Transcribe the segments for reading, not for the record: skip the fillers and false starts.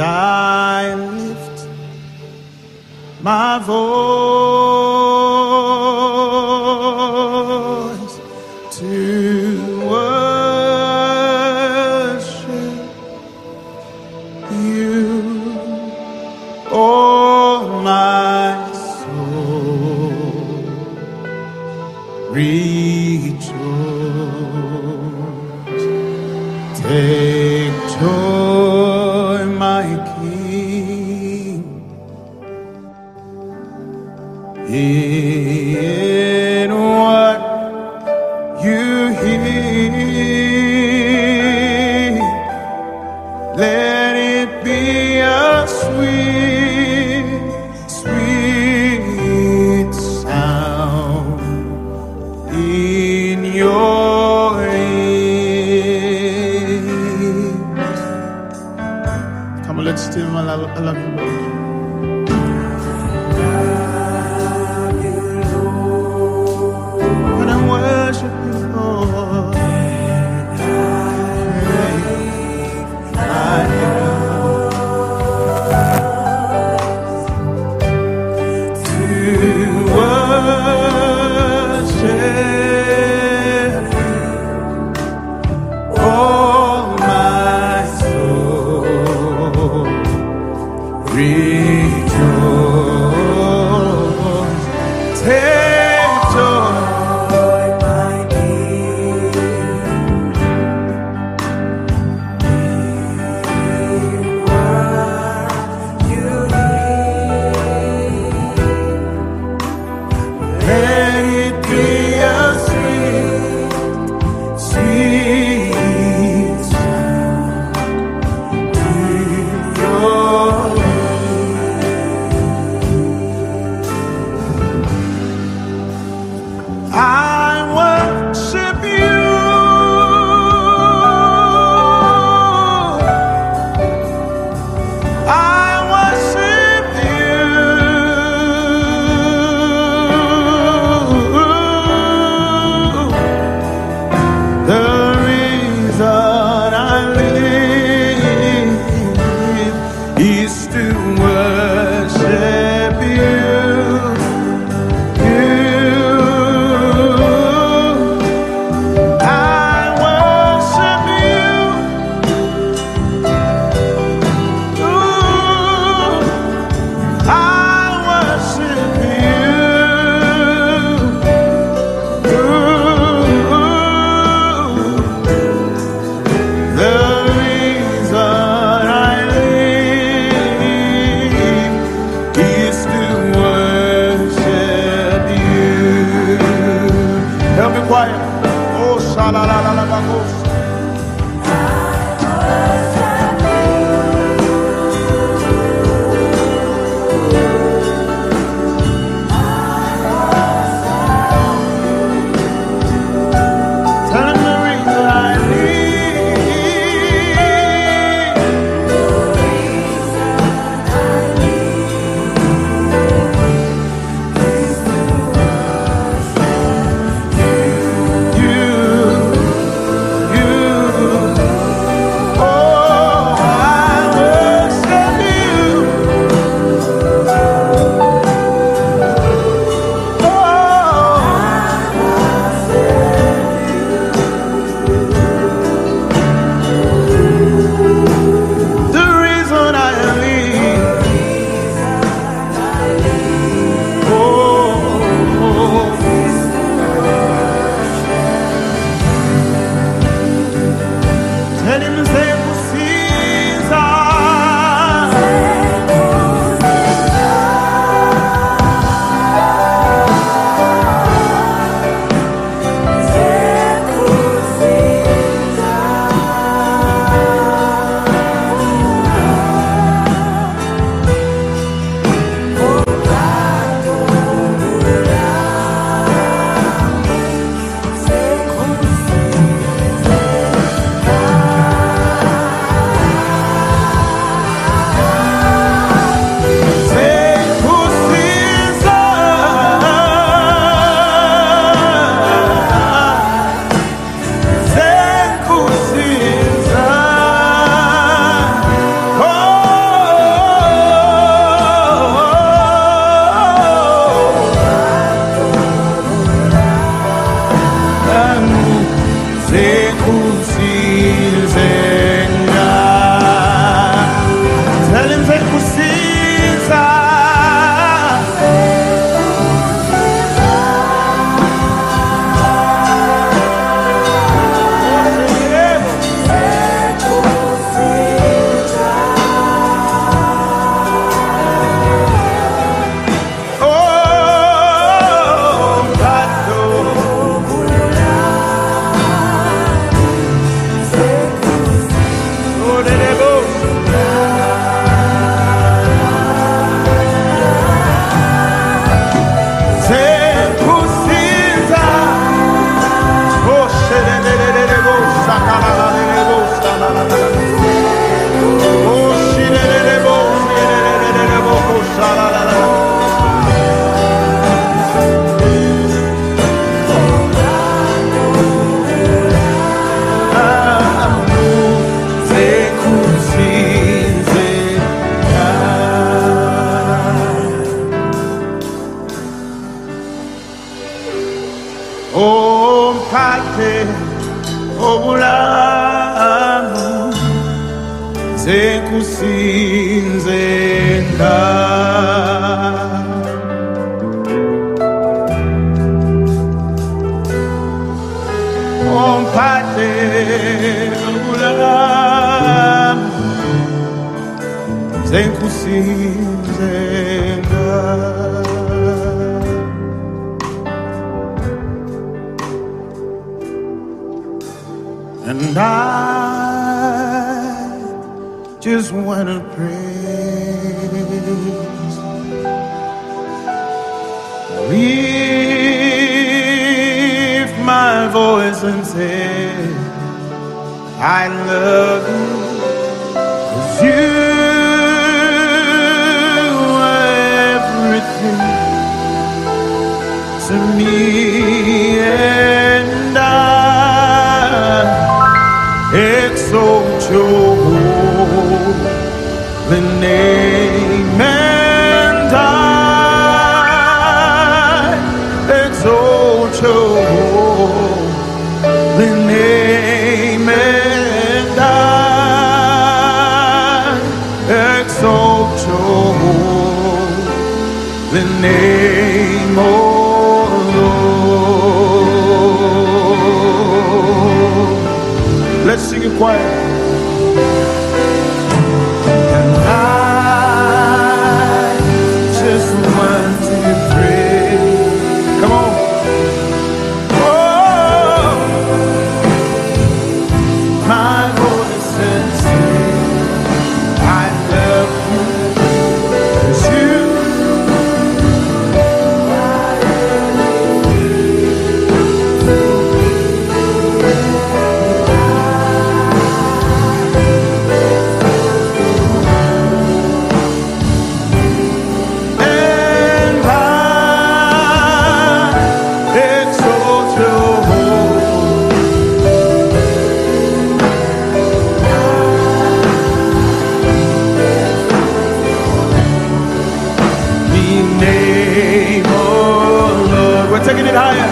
I lift my voice to worship you, oh my soul, rejoice. Take joy, my King, in what you hear. Let it be a sweet, sweet sound in your ears. Come on, let's sing. I love you, Lord. When I worship you, Lord, to worship you, oh my soul, rejoice. zekusinzenga omphathe ulam zekusinzenga and I just wanna praise, lift my voice and say, I love you, 'cause you are everything to me, and I exalt your holy name, and I exalt your holy name, and I exalt your holy name, oh Lord. Let's sing it quiet. And I just want to pray. Come on. Oh, my voice and say, I love you, 'cause you are and I exalt your holy name, oh Lord. We're taking it higher.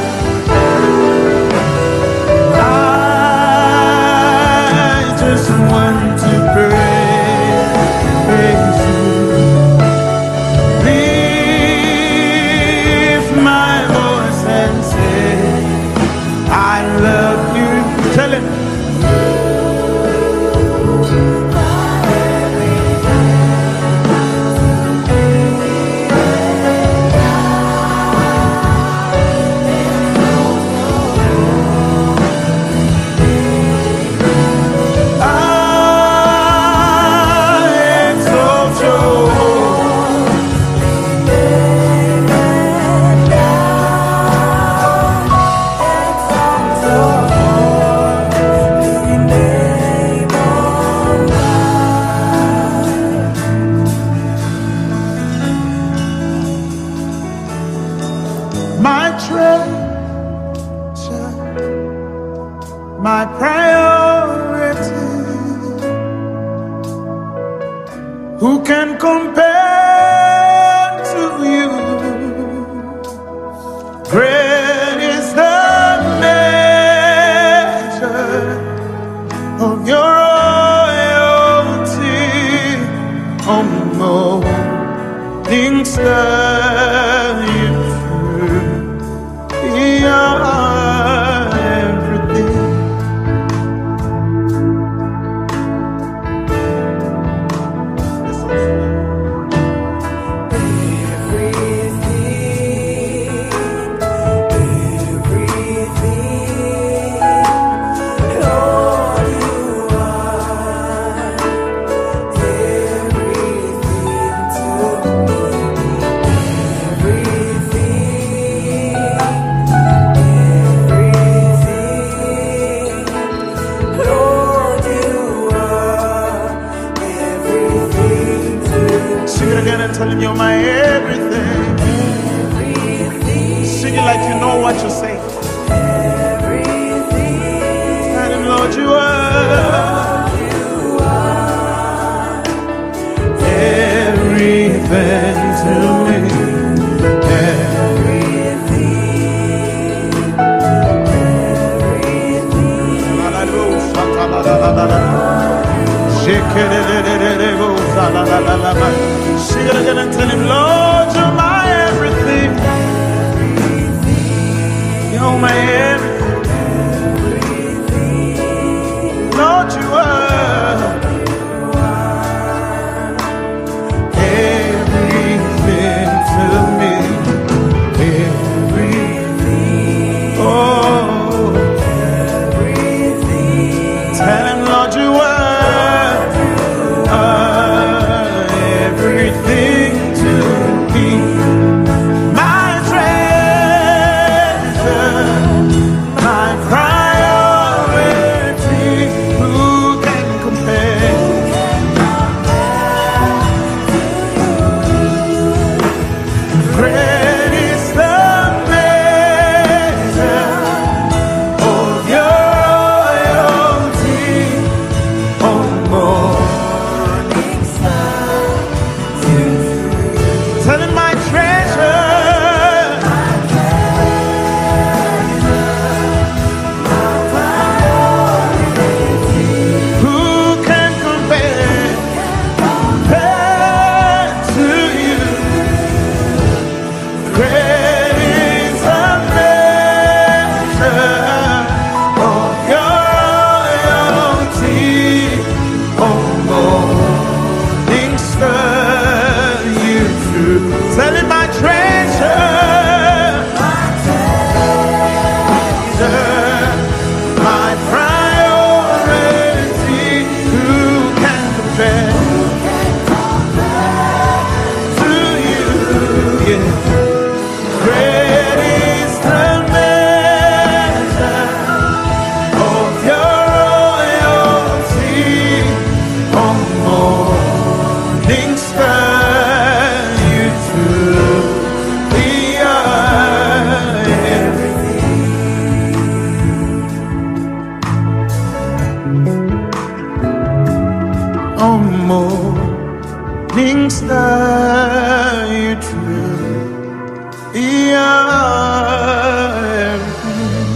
I just want to praise you. Lift my voice and say, I love you. Tell him. My treasure, my priority. Who can compare to you? Great is the measure of your royalty. Oh, morning star, you are everything. Tell him you're my everything. Sing it like you know what you're saying. Tell him, Lord, you are everything to me. Everything. Sing it again and tell him, Lord, you're my everything. You're my everything. Lord, you are everything to me. Everything. Oh, everything. Tell him, Lord, you are everything to me. My treasure, my priority. Who can compare? Great is the measure of your loyalty. Oh, morning sun. Tell him my treasure. Who can compare to you? Great is the measure of your loyalty. Oh, morning star, you true. Tell him my treasure. My priority. Who can compare to you? Yeah. Great is the measure of your loyalty. Oh, morning star, you truly are everything. Oh, morning star, you truly are everything.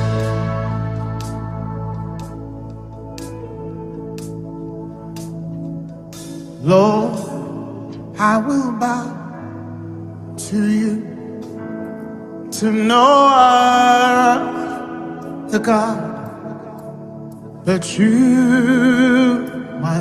Lord, I will bow to you to know the God that you, my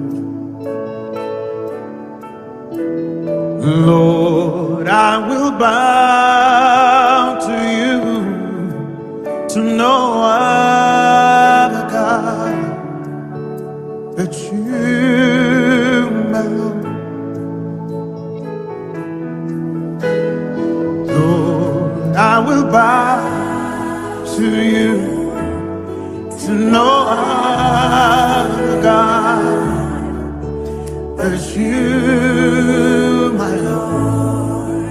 Lord, I will bow to you to know the God that you, my Lord, I will bow to you to know the God that you, my Lord.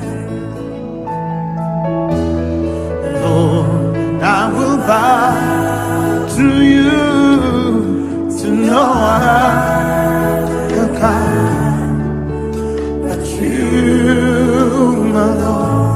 Lord, I will bow to you to know the God that you, my Lord.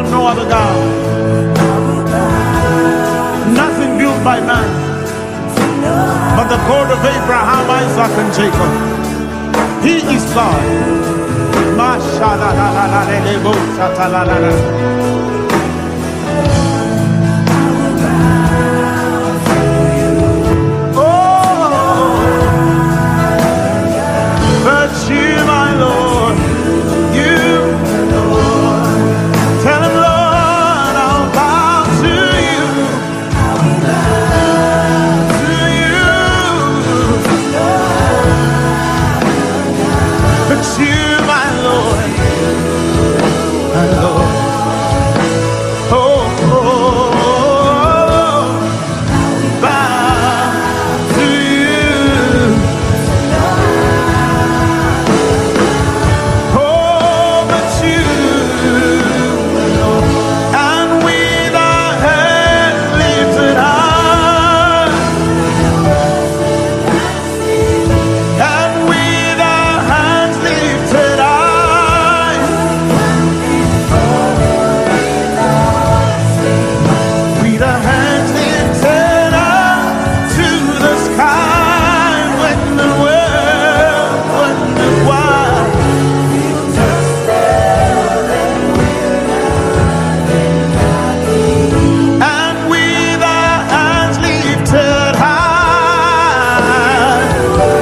no other God. Nothing built by man, but the God of Abraham, Isaac, and Jacob. He is God. But you, my Lord, you, Lord. Tell him, Lord, I'll bow to you. To you. But you, my Lord, my Lord. Oh, oh, oh, bow to you. Oh, but you, and with our hands lifted high, and with our hands lifted high, with our hands lifted up to the sky, when the world wonders why. And with our hands lifted high,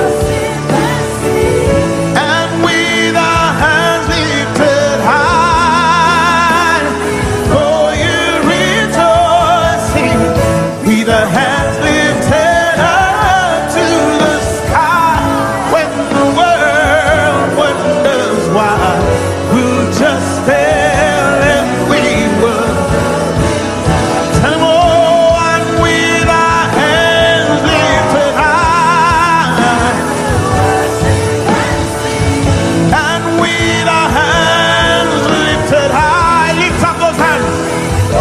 and with our hands lifted high, for you rejoicing, with our hands lifted up to the sky, when the world wonders why, we'll just tell them we were. Tell them, oh, and with our hands lifted high, and with our hands lifted high, lift up those hands. Oh,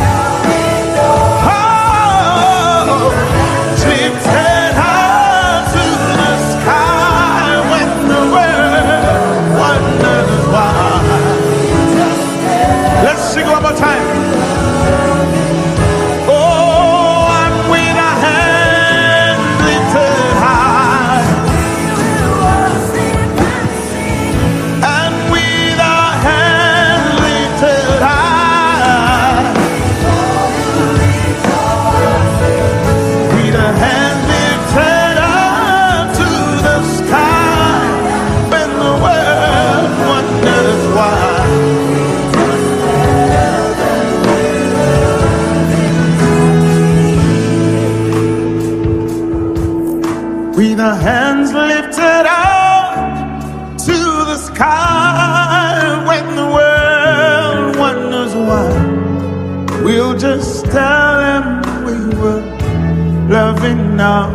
lifted high to the sky, when the world wonders why. Let's sing one more time. Oh, and with our hands lifted high, and with our hands lifted high, with our hands lifted up to the sky, when the world wonders why. With our hands lifted up to the sky, when the world wonders why, we'll just tell them we were loving now.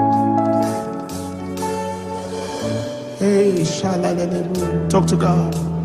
Hey, shalalalabu. Talk to God.